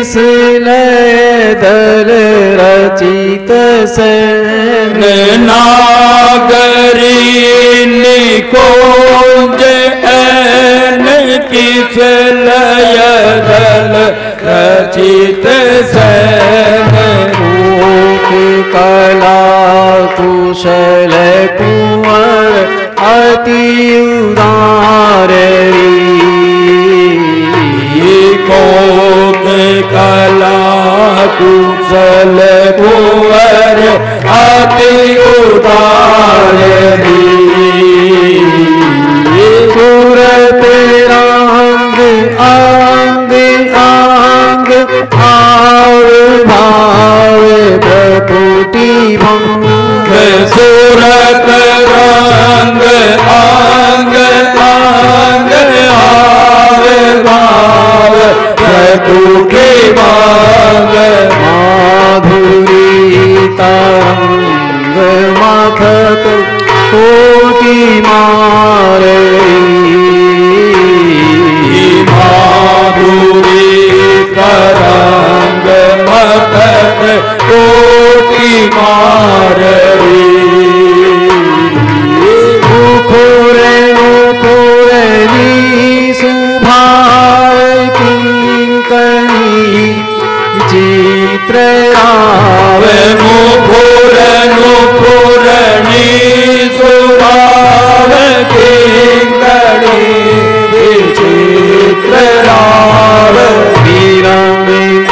लय दल रचित सैन नागरी निकुंज ऐन किस लय दल रचित सैन कला कुशल कुंवर अति उदार कोक कला कुशल कुंवर अति उदार सूरत रंग अंग अंग भाव भाव प्रकृति भंग सूरत रंग अंग अंग भाव भाव प्रकृति भंग माधुरी तरंग मथक कोटि मारे माधुरी तरंग मथक कोटि मारे मुखुरे मुखुरनी सुभाव किंकणी चित्र राव मुखुर मुखुरनी सुभाव किंकणी चित्र राव राम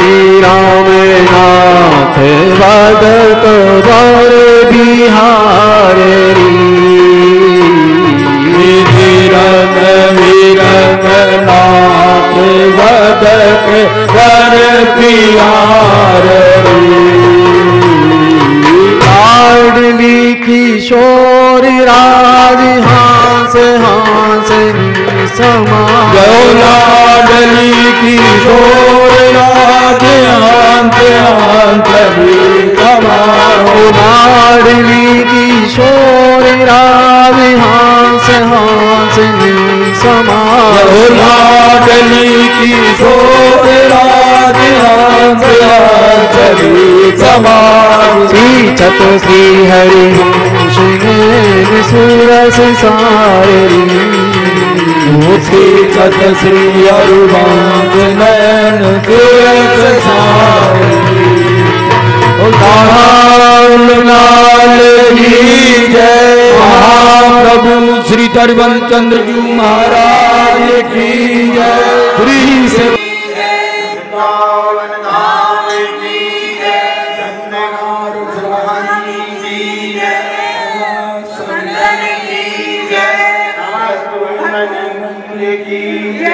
नाथ वदत वर बिहार वीरन वीरन नाथ वदत वर बिहार लाडली किशोर राज हास हास समा लाडली किशोर राज हांत हांत लाडली किशोर राज हास हास समा लाडली किशोर राज हांत हांत समा श्री छत श्री हरि सुरस सारी श्री छत श्री हरिवंश नयन सुरस सारी लाल की जय महाप्रभु श्री तरवन चंद्र जी महाराज की जय श्री से की